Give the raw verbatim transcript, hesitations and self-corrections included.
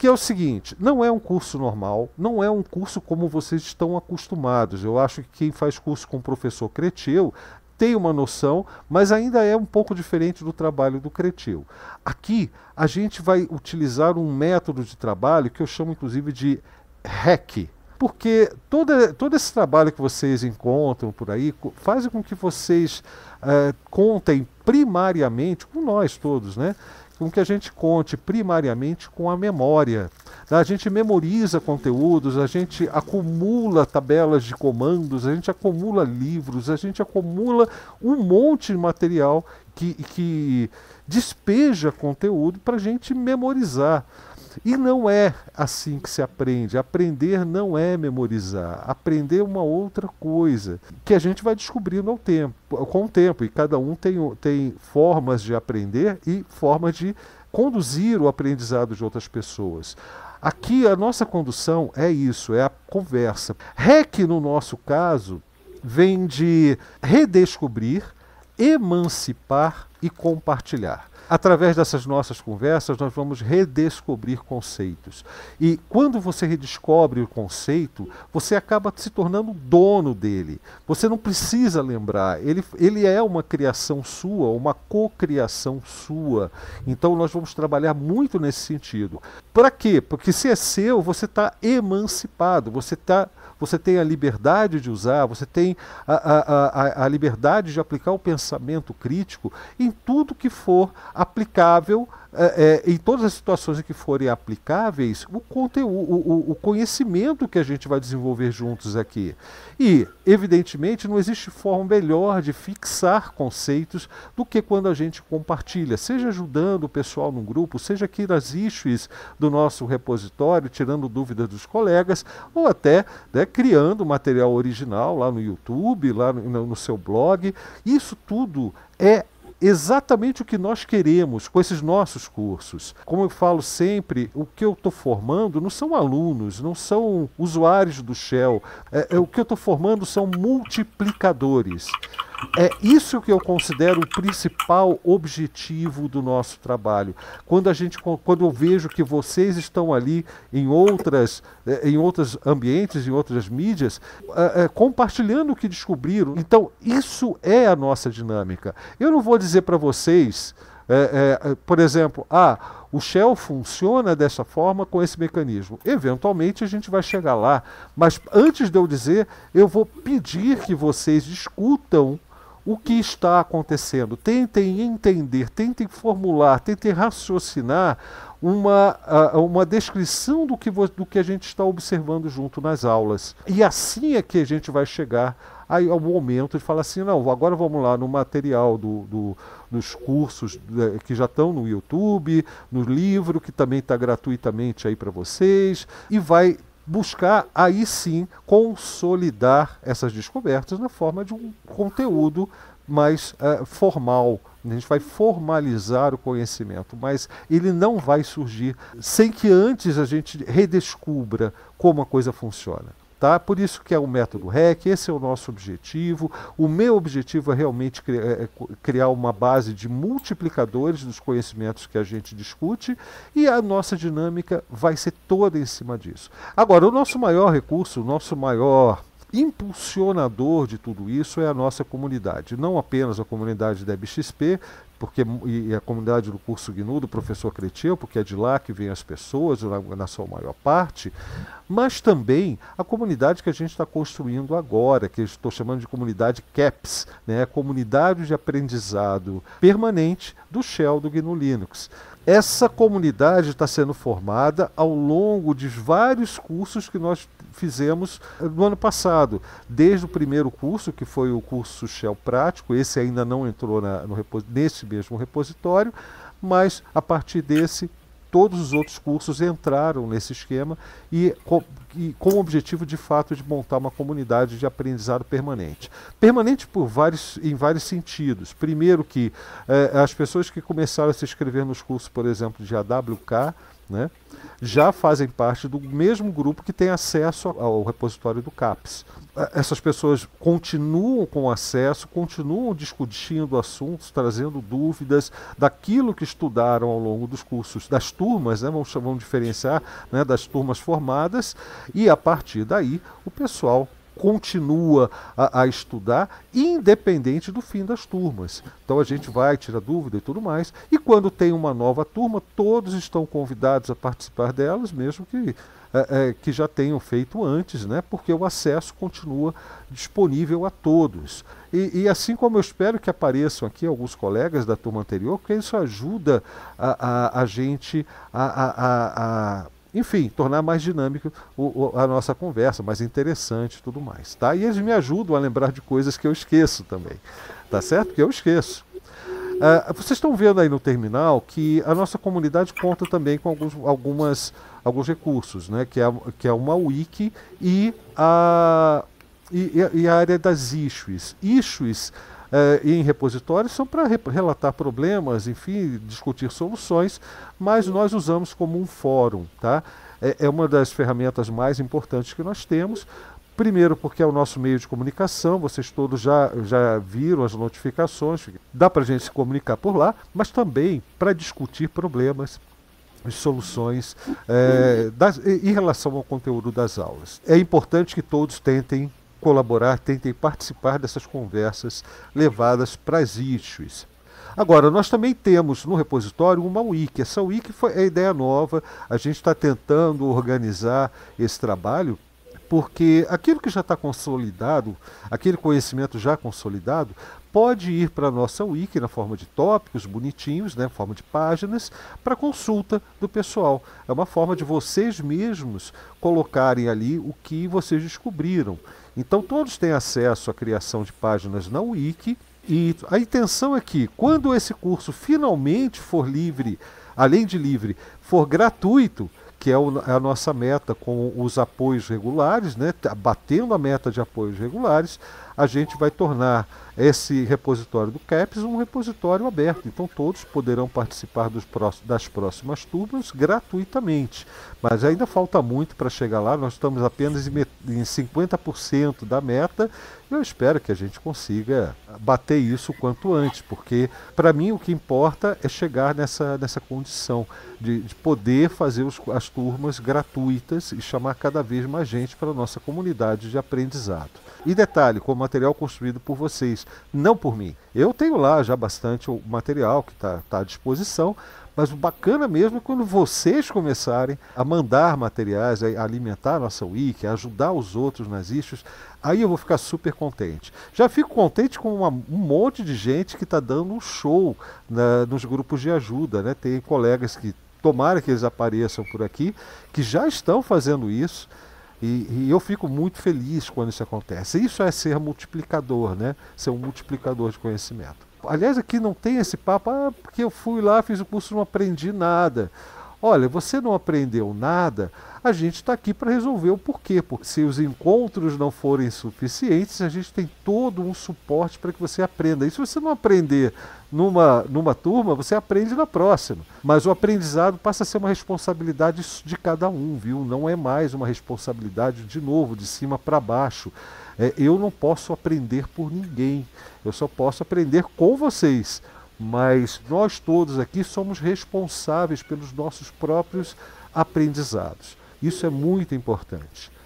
que é o seguinte, não é um curso normal, não é um curso como vocês estão acostumados. Eu acho que quem faz curso com o professor Creteu tem uma noção, mas ainda é um pouco diferente do trabalho do Creteu. Aqui a gente vai utilizar um método de trabalho que eu chamo inclusive de hack, porque todo, todo esse trabalho que vocês encontram por aí faz com que vocês uh, contem primariamente, com nós todos, né? Com que a gente conte primariamente com a memória. A gente memoriza conteúdos, a gente acumula tabelas de comandos, a gente acumula livros, a gente acumula um monte de material que, que despeja conteúdo para a gente memorizar. E não é assim que se aprende. Aprender não é memorizar. Aprender é uma outra coisa, que a gente vai descobrindo ao tempo, com o tempo. E cada um tem, tem formas de aprender e formas de conduzir o aprendizado de outras pessoas. Aqui a nossa condução é isso, é a conversa. Hack, no nosso caso, vem de redescobrir, emancipar e compartilhar. Através dessas nossas conversas, nós vamos redescobrir conceitos. E quando você redescobre o conceito, você acaba se tornando dono dele. Você não precisa lembrar. Ele, ele é uma criação sua, uma cocriação sua. Então nós vamos trabalhar muito nesse sentido. Para quê? Porque se é seu, você está emancipado, você está... Você tem a liberdade de usar, você tem a, a, a, a liberdade de aplicar o pensamento crítico em tudo que for aplicável, é, é, em todas as situações em que forem aplicáveis, o conteúdo, o, o conhecimento que a gente vai desenvolver juntos aqui. E, evidentemente, não existe forma melhor de fixar conceitos do que quando a gente compartilha, seja ajudando o pessoal no grupo, seja aqui nas issues do nosso repositório, tirando dúvidas dos colegas, ou até, né, criando material original lá no YouTube, lá no, no seu blog. Isso tudo é exatamente o que nós queremos com esses nossos cursos. Como eu falo sempre, o que eu estou formando não são alunos, não são usuários do Shell. É, é, o que eu estou formando são multiplicadores. É isso que eu considero o principal objetivo do nosso trabalho. Quando, a gente, quando eu vejo que vocês estão ali em, outras, em outros ambientes, em outras mídias, é, é, compartilhando o que descobriram. Então, isso é a nossa dinâmica. Eu não vou dizer para vocês, é, é, por exemplo, ah, o Shell funciona dessa forma com esse mecanismo. Eventualmente a gente vai chegar lá, mas antes de eu dizer, eu vou pedir que vocês discutam o que está acontecendo. Tentem entender, tentem formular, tentem raciocinar uma, uma descrição do que, do que a gente está observando junto nas aulas. E assim é que a gente vai chegar aí ao momento de falar assim, não, agora vamos lá no material do, do, dos cursos que já estão no YouTube, no livro, que também está gratuitamente aí para vocês, e vai buscar, aí sim, consolidar essas descobertas na forma de um conteúdo mais uh, formal. A gente vai formalizar o conhecimento, mas ele não vai surgir sem que antes a gente redescubra como a coisa funciona. Tá? Por isso que é o método hack, esse é o nosso objetivo. O meu objetivo é realmente cri é criar uma base de multiplicadores dos conhecimentos que a gente discute, e a nossa dinâmica vai ser toda em cima disso. Agora, o nosso maior recurso, o nosso maior impulsionador de tudo isso é a nossa comunidade. Não apenas a comunidade da E B X P, porque, e a comunidade do curso G N U, do professor Creteu, porque é de lá que vêm as pessoas, na, na sua maior parte, mas também a comunidade que a gente está construindo agora, que eu estou chamando de comunidade CAPS, né, a comunidade de aprendizado permanente do Shell do G N U Linux. Essa comunidade está sendo formada ao longo de vários cursos que nós fizemos no ano passado. Desde o primeiro curso, que foi o curso Shell Prático, esse ainda não entrou na, no, nesse mesmo repositório, mas a partir desse, todos os outros cursos entraram nesse esquema e com, e com o objetivo de fato de montar uma comunidade de aprendizado permanente. Permanente por vários, em vários sentidos. Primeiro que eh, as pessoas que começaram a se inscrever nos cursos, por exemplo, de A W K, né, já fazem parte do mesmo grupo que tem acesso ao repositório do CAPES. Essas pessoas continuam com acesso, continuam discutindo assuntos, trazendo dúvidas daquilo que estudaram ao longo dos cursos, das turmas, né, vamos, vamos diferenciar, né, das turmas formadas, e a partir daí o pessoal continua a, a estudar, independente do fim das turmas. Então a gente vai, tira dúvida e tudo mais, e quando tem uma nova turma, todos estão convidados a participar delas, mesmo que, é, é, que já tenham feito antes, né? Porque o acesso continua disponível a todos. E, e assim como eu espero que apareçam aqui alguns colegas da turma anterior, porque isso ajuda a, a, a gente a, a, a, a enfim, tornar mais dinâmico o, o, a nossa conversa, mais interessante e tudo mais. Tá? E eles me ajudam a lembrar de coisas que eu esqueço também. Tá certo? Porque eu esqueço. Uh, vocês estão vendo aí no terminal que a nossa comunidade conta também com alguns, algumas, alguns recursos, né? que, é, que é uma wiki e a, e, e a área das issues. Issues Uh, em repositórios são para re relatar problemas, enfim, discutir soluções, mas nós usamos como um fórum, tá? É, é uma das ferramentas mais importantes que nós temos. Primeiro porque é o nosso meio de comunicação, vocês todos já, já viram as notificações, dá para a gente se comunicar por lá, mas também para discutir problemas e soluções é, das, em relação ao conteúdo das aulas. É importante que todos tentem colaborar, tentem participar dessas conversas levadas para as issues. Agora, nós também temos no repositório uma wiki. Essa wiki foi a ideia nova, a gente está tentando organizar esse trabalho, porque aquilo que já está consolidado, aquele conhecimento já consolidado, pode ir para a nossa wiki na forma de tópicos bonitinhos, né, forma de páginas, para consulta do pessoal. É uma forma de vocês mesmos colocarem ali o que vocês descobriram. Então todos têm acesso à criação de páginas na wiki, e a intenção é que, quando esse curso finalmente for livre, além de livre, for gratuito, que é a nossa meta com os apoios regulares, né, batendo a meta de apoios regulares, a gente vai tornar esse repositório do CAPES um repositório aberto. Então todos poderão participar dos próximos, das próximas turmas gratuitamente. Mas ainda falta muito para chegar lá, nós estamos apenas em cinquenta por cento da meta. Eu espero que a gente consiga bater isso o quanto antes, porque para mim o que importa é chegar nessa, nessa condição de, de poder fazer os, as turmas gratuitas e chamar cada vez mais gente para a nossa comunidade de aprendizado. E detalhe, com o material construído por vocês, não por mim. Eu tenho lá já bastante o material que está tá à disposição, mas o bacana mesmo é quando vocês começarem a mandar materiais, a alimentar a nossa wiki, a ajudar os outros nas issues, aí eu vou ficar super contente. Já fico contente com uma, um monte de gente que está dando um show na, nos grupos de ajuda, né? Tem colegas que, tomara que eles apareçam por aqui, que já estão fazendo isso. E, e eu fico muito feliz quando isso acontece. Isso é ser multiplicador, né? Ser um multiplicador de conhecimento. Aliás, aqui não tem esse papo, ah, porque eu fui lá, fiz o curso e não aprendi nada. Olha, você não aprendeu nada, a gente está aqui para resolver o porquê. Porque se os encontros não forem suficientes, a gente tem todo um suporte para que você aprenda. E se você não aprender numa, numa turma, você aprende na próxima. Mas o aprendizado passa a ser uma responsabilidade de cada um, viu? Não é mais uma responsabilidade, de novo, de cima para baixo. É, eu não posso aprender por ninguém, eu só posso aprender com vocês. Mas nós todos aqui somos responsáveis pelos nossos próprios aprendizados. Isso é muito importante.